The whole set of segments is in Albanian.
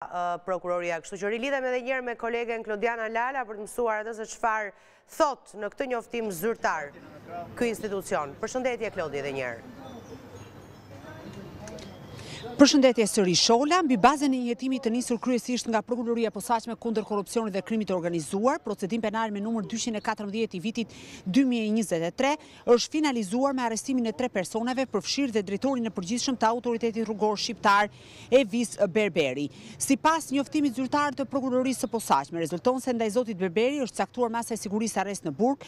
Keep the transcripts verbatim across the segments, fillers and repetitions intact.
prokuroria. Kështu që rilidhem edhe njerë me kolegen Klodiana Lala për të mësuar edhe se çfarë thot në këtë njoftim zyrtar ky institucion. Përshëndetje Klodi edhe njerë. Përshëndetje sërish Shola, mbi bazën e një hetimi të nisur kryesisht nga Prokuroria e Posaçme kundër korrupsionit dhe krimit të organizuar, procedim penal me numër dyqind e katërmbëdhjetë i vitit dy mijë e njëzet e tre është finalizuar me arrestimin e tre personave, përfshirë dhe drejtorin e përgjithshëm të Autoritetit Rrugor Shqiptar Evis Berberi. Sipas njoftimit zyrtar të Prokurorisë së Posaçme, rezulton se ndaj zotit Berberi është caktuar masa e sigurisë arrest në burg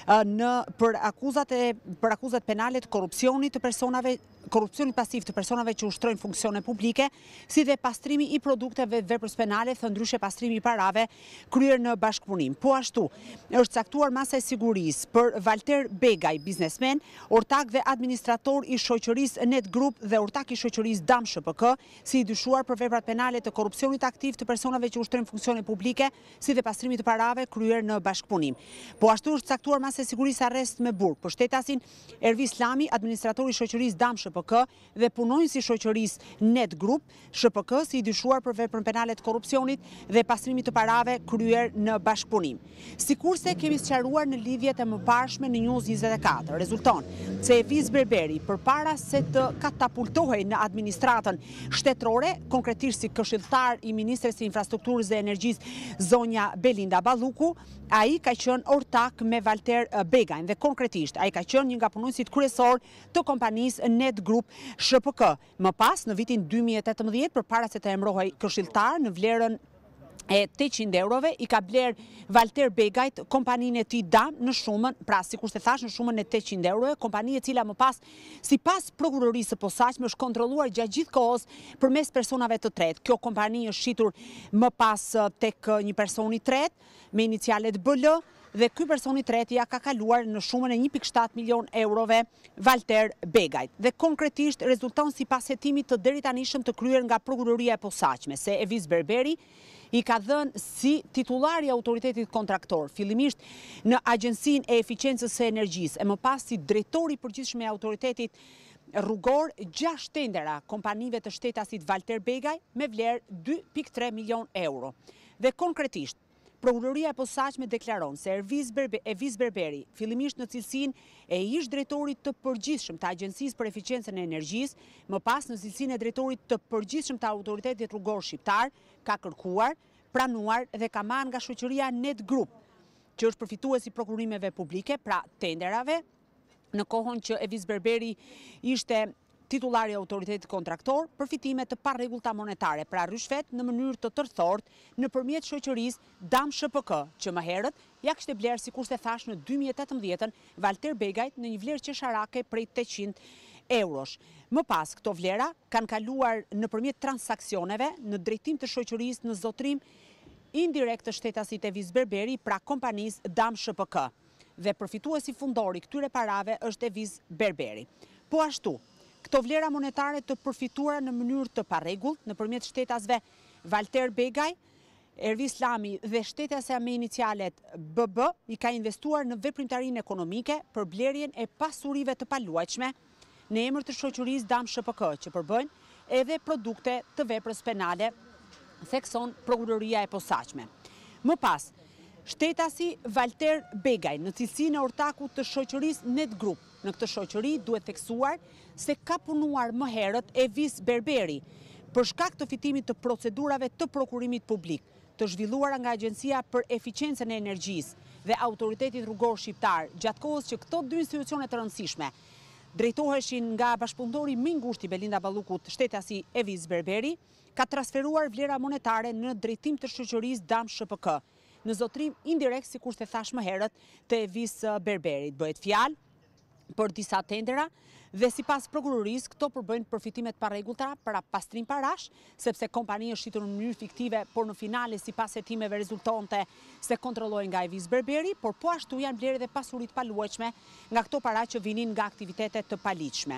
në për akuzat e për akuzat penale të korrupsionit të personave korrupsionit pasiv të personave që ushtrojnë funksione publike, si dhe pastrimi i produkteve veprës penale, thëndryshe pastrimi i parave kryer në bashkëpunim. Po ashtu, është caktuar masa e sigurisë për Valter Begaj, biznesmen, ortak dhe administrator i shoqërisë Net Group dhe ortak i shoqërisë Dam Sh P K, si i dyshuar për veprat penale të korrupsionit aktiv të personave që ushtrojnë funksione publike, si dhe pastrimi të parave kryer në bashkëpunim. Po ashtu është caktuar masa e sigurisë arrest me burg për shtetasin Ervis Lami, administrator i shoqërisë Dam Sh P K dhe punonjësi i shoqërisë Net Group Sh P K, si i dyshuar për veprën penale të korrupsionit dhe pastrimit të parave kryer në bashkëpunim. Sikurse kemi sqaruar në lidhjet e mëparshme në News njëzet e katër, rezulton se Evis Berberi përpara se të katapultohej në administratën shtetërore, konkretisht si këshilltar i Ministres së Infrastrukturës dhe Energjisë zonja Belinda Balluku, ai ka qenë ortak me Valter Begajn dhe konkretisht ai ka qenë një nga punonjësit kryesor të kompanisë Net Group Sh P K. Më pas, në vitin dy mijë e tetëmbëdhjetë, përpara se të emërohej këshilltar, në vlerën e tetëqind eurove, i ka bler Valter Begajt kompaninë e tij Dam në shumën, pra sikur se thash, në shumën e tetëqind eurove, kompani e cila më pas, sipas Prokurorisë së Posaçme, është kontrolluar gjatë gjithë kohës përmes personave të tretë. Kjo kompani është shitur më pas tek një person i tretë me inicialet B L, dhe ky person i tretë ja ka kaluar në shumën e një pikë shtatë milion eurove Valter Begajt. Dhe konkretisht rezulton sipas hetimit të deritanishëm të kryer nga Prokuroria e Posaçme, se Evis Berberi i ka dhënë si titullar i autoritetit kontraktor, fillimisht në Agjencinë e Eficiencës së Energjisë, e më pas si drejtori i përgjithshëm i autoritetit rrugor, gjashtë tendera kompanive të shtetasit Valter Begaj me vlerë dy pikë tre milion euro. Dhe konkretisht, Prokuroria e Posaçme deklaron se Evis Berberi, fillimisht në cilësinë e ish drejtorit të përgjithshëm të Agjencisë për Eficiencën e Energjisë, më pas në cilësinë e drejtorit të përgjithshëm të Autoritetit Rrugor Shqiptar, ka kërkuar, pranuar dhe ka marrë nga shoqëria Net Group, që është përfituesi i prokurimeve publike, pra tenderave, në kohën që Evis Berberi ishte titullar i autoritetit kontraktor, përfitime të parregullta monetare, pra rishfet në mënyrë të tërthort nëpërmjet shoqërisë Dam Sh P K, që më herët ja kishte blerë, sikur se thash, në dy mijë e tetëmbëdhjetë Valter Begajt në një vlerë qesharake prej tetëqind eurosh. Më pas, këto vlera kanë kaluar nëpërmjet transaksioneve në drejtim të shoqërisë në zotrim indirekt të shtetasit Evis Berberi, pra kompanisë Dam Sh P K. Dhe përfituesi fundori këtyre parave është Evis Berberi. Po ashtu, këto vlera monetare të përfituara në mënyrë të parregullt nëpërmjet shtetasve Valter Begaj, Ervis Lami dhe shtetasja me inicialet B B i ka investuar në veprimtarinë ekonomike për blerjen e pasurive të paluajtshme në emër të shoqërisë Dam Sh P K, që përbëjnë edhe produkte të veprës penale, thekson Prokuroria e Posaçme. Më pas, shtetasi Valter Begaj, në cilësinë e ortakut të shoqërisë Net Group, në këtë shoqëri duhet theksuar se ka punuar më herët Evis Berberi për shkak të fitimit të procedurave të prokurimit publik, të zhvilluara nga Agjencia për Eficiencën e Energjisë dhe Autoritetit Rrugor Shqiptar, gjatë kohës që këto dy institucione të rëndësishme drejtoheshin nga bashkëpunëtori më i ngushtë i Belinda Ballukut, shtetasi Evis Berberi, ka transferuar vlera monetare në drejtim të shoqërisë Dam Sh P K, në zotrim indirekt, sikur se thash më herët, të Evis Berberit. Bëhet fjalë për disa tendera dhe sipas prokurorisë këto përbëjnë përfitimet parregullta para pastrim parash, sepse kompania është shitur në mënyrë fiktive, por në finale sipas hetimeve rezultonte se kontrollohen nga Evis Berberi, por po ashtu janë blerë dhe pasuritë paluajtshme nga këto para që vinin nga aktivitete të paligjshme.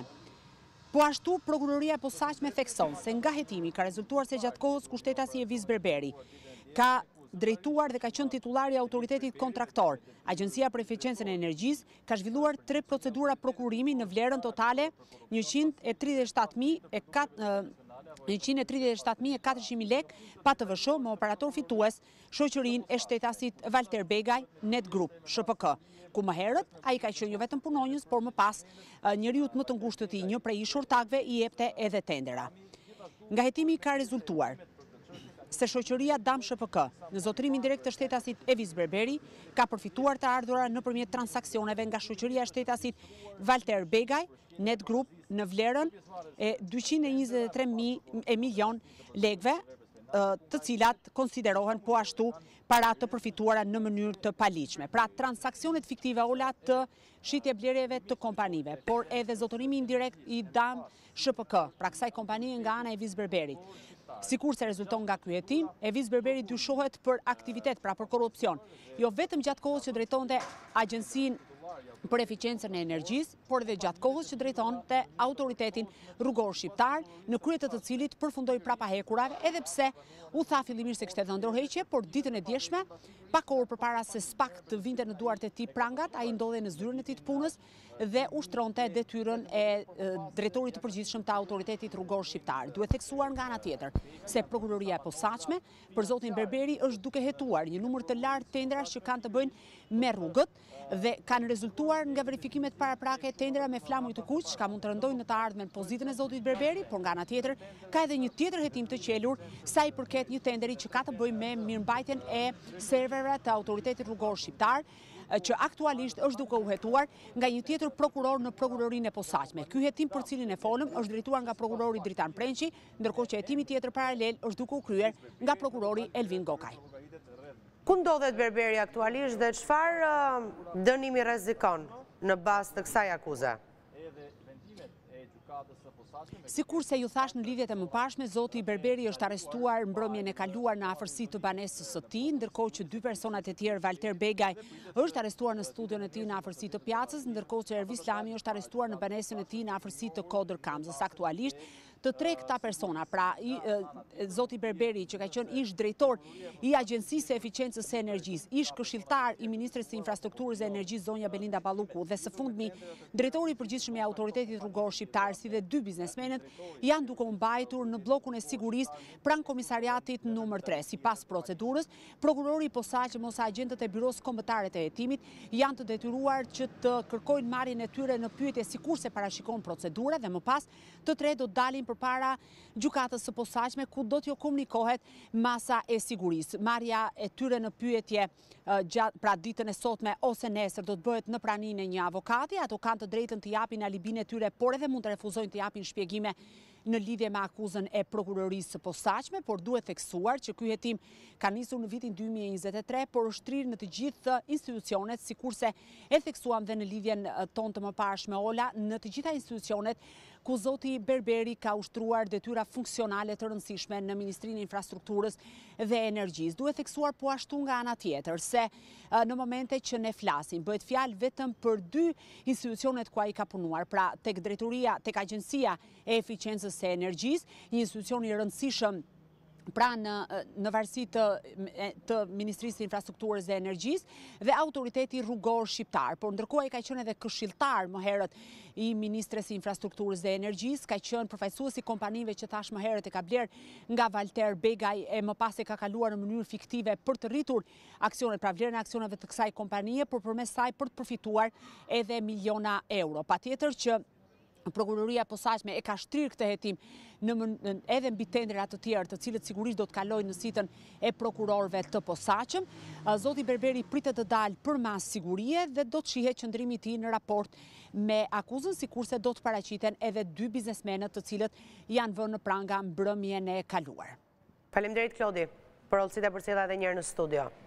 Po ashtu, Prokuroria e Posaçme thekson se nga hetimi ka rezultuar se gjatë kohës ku shtetasi Evis Berberi ka drejtuar dhe ka qenë titullar i autoritetit kontraktor, Agjencia për Eficiencën e Energjisë ka zhvilluar tre procedura prokurimi në vlerën totale njëqind e tridhjetë e shtatë mijë njëqind e tridhjetë e shtatë mijë e katërqind lek pa të vë sh me operator fitues shoqërinë e shtetasit Walter Begaj Net Group S P K, ku më herët ai ka qenë jo vetëm punonjës, por më pas njeriu më të ngushtë të tij, një prej shortakëve i jepte edhe tendera. Nga hetimi ka rezultuar se shoqëria Dam S P K në zotërim indirekt të shtetasit Evis Berberi ka përfituar të ardhurat nëpërmjet transaksioneve nga shoqëria e shtetasit Walter Begaj Net Group në vlerën e dyqind e njëzet e tre milion lekëve, të cilat konsiderohen po ashtu para të përfituara në mënyrë të paligjshme. Pra transaksionet fiktive ola të shitje blerjeve të kompanive, por edhe zotërimi indirekt i Dam S P K, pra kësaj kompanie nga ana e Evis Berberit. Sikur se rezulton nga ky hetim, Evis Berberi dyshohet për aktivitet, pra për korrupsion, jo vetëm gjatë kohës që drejtonte agjencinë për eficiencën e energjisë, por edhe gjatë kohës që drejtonte autoritetin rrugor shqiptar, në krye të të cilit përfundoi prapa hekurave, edhe pse u tha fillimisht se kishte dhënë ndërheqje, por ditën e djeshme, pak kohë përpara se spak të vinte në duart e tij prangat, ai ndodhej në zyrën e tij të punës dhe ushtronte detyrën e drejtorit të përgjithshëm të autoritetit rrugor shqiptar. Duhet theksuar nga ana tjetër se prokuroria e posaçme për zotin Berberi është duke hetuar një numër të lartë tenderash që kanë të bëjnë me rrugët dhe kanë rezultuar nga verifikimet paraprake tendera me flamuj të kuq, ka mund të rëndojnë në të ardhmen pozitën e zotit Berberi, por nga ana tjetër ka edhe një tjetër hetim të qelur sa i përket një tenderi që ka të bëjë me mirëmbajtjen e serverëve të autoritetit rrugor shqiptar, që aktualisht është duke u hetuar nga një tjetër prokuror në prokurorinë e posaçme. Ky hetim për cilin e folëm është drejtuar nga prokurori Dritan Prençi, ndërkohë që hetimi tjetër paralel është duke u kryer nga prokurori Elvin Gokaj. Ku ndodhet Berberi aktualisht dhe çfarë dënimi rrezikon në bazë të kësaj akuze? Sikur se ju thash në lidhjet e mëparshme, zoti Berberi është arrestuar mbrëmjen e kaluar në afërsi të banesës së tij, ndërkohë që dy personat e tjerë, Walter Begaj është arrestuar në studion e tij në afërsi të Pjacës, ndërkohë që Ervis Lami është arrestuar në banesën e tij në afërsi të Kodër Kamzës. Aktualisht të tre këta persona, pra i, e, zoti Berberi që ka qenë ish drejtor i Agjencisë së Eficiencës së Energjisë, ish këshilltar i Ministres së Infrastrukturës dhe Energjisë zonja Belinda Balluku dhe së fundmi drejtori i përgjithshëm i autoritetit rrugor shqiptar, si dhe dy biznesmenët janë duke u mbajtur në bllokun e sigurisë pranë komisariatit numër tre. Sipas procedurës, prokurori i posaçëm ose agjentët e byros kombëtare të hetimit janë të detyruar që të kërkojnë marrjen e tyre në pyetje sikurse parashikon procedura dhe më pas të tre do dalin përpara gjykatës së posaçme ku do t'ju komunikohet masa e sigurisë. Marrja e tyre në pyetje gjatë pra ditën e sotme ose nesër do të bëhet në praninë e një avokati. Ato kanë të drejtën të japin alibinë e tyre, por edhe mund të refuzojnë të japin shpjegime në lidhje me akuzën e prokurorisë së posaçme, por duhet theksuar që ky hetim ka nisur në vitin dy mijë e njëzet e tre, por është trirë në të gjithë institucionet, sikurse e theksuam dhe në lidhjen tonë të mëparshme Ola, në të gjitha institucionet ku zoti Berberi ka ushtruar detyra funksionale të rëndësishme në Ministrinë e Infrastrukturës dhe Energjisë. Duhet theksuar po ashtu nga ana tjetër se në momente që ne flasim bëhet fjalë vetëm për dy institucionet ku ai ka punuar, pra tek drejtoria, tek Agjencia e Eficiencës së Energjisë, një institucion i rëndësishëm pra në, në varësi të, të Ministrisë të Infrastrukturës dhe Energjisë dhe autoriteti rrugor shqiptar, por ndërkohë ai ka qenë edhe këshilltar më herët i Ministres së Infrastrukturës dhe Energjisë, ka qenë përfaqësues i kompanive që thash më herët e ka bler nga Walter Begaj e më pas e ka kaluar në mënyrë fiktive për të rritur aksionet, pra vlerën e aksioneve të kësaj kompanie, por përmes saj për të përfituar edhe miliona euro. Patjetër që prokuroria e posaçme e ka shtrirë këtë hetim në, në, edhe mbi tendera të tjerë, të cilët sigurisht do të kalojnë në sitën e prokurorëve të posaçëm. Zoti Berberi pritet të dalë për mas sigurie dhe do të shihet qëndrimi i tij në raport me akuzën, sikurse do të paraqiten edhe dy biznesmenët të cilët janë vënë në pranga mbrëmjen e kaluar. Faleminderit Klodi për olësit e përcjella edhe një herë në studio.